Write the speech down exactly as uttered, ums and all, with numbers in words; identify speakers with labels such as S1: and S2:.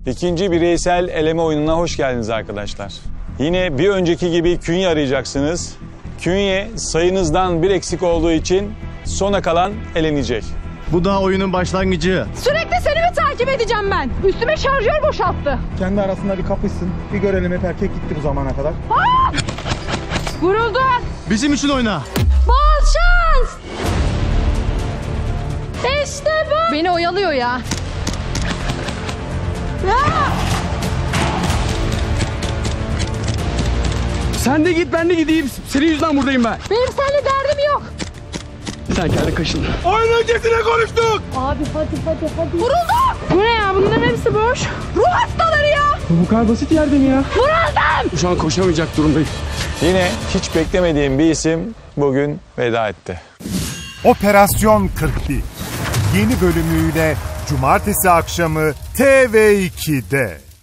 S1: İkinci bireysel eleme oyununa hoş geldiniz arkadaşlar. Yine bir önceki gibi künye arayacaksınız. Künye sayınızdan bir eksik olduğu için sona kalan elenecek.
S2: Bu daha oyunun başlangıcı.
S3: Sürekli seni mi takip edeceğim ben? Üstüme şarjör boşalttı.
S4: Kendi arasında bir kapışsın. Bir görelim hep erkek gitti bu zamana kadar.
S3: Aa! Vuruldun.
S2: Bizim için oyna.
S3: Bol şans. İşte bu. Beni oyalıyor ya. Ya!
S5: Sen de git, ben de gideyim. Senin yüzünden buradayım ben.
S3: Benim seninle derdim yok.
S5: Sen kendi kaşın.
S4: Oyun öncesine konuştuk.
S3: Abi hadi hadi hadi. Vuruldum. Bu ne ya? Bunların hepsi boş. Ruh hastaları ya.
S5: Bu kadar basit yerde mi ya?
S3: Vuruldum.
S5: Şu an koşamayacak durumdayım.
S1: Yine hiç beklemediğim bir isim bugün veda etti.
S6: Operasyon kırk bir yeni bölümüyle Cumartesi akşamı T V iki'de.